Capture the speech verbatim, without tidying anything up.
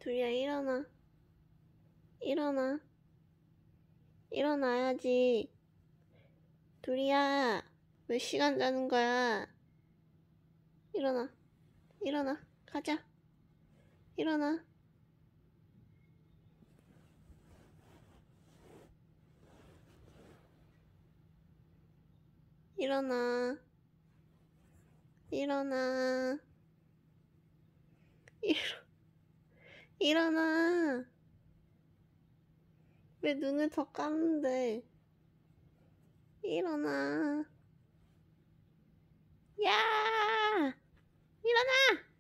둘이야, 일어나. 일어나. 일어나야지. 둘이야, 몇 시간 자는 거야? 일어나. 일어나. 가자. 일어나. 일어나. 일어나. 일어, 일어나. 왜 눈을 더 감는데? 일어나. 야! 일어나!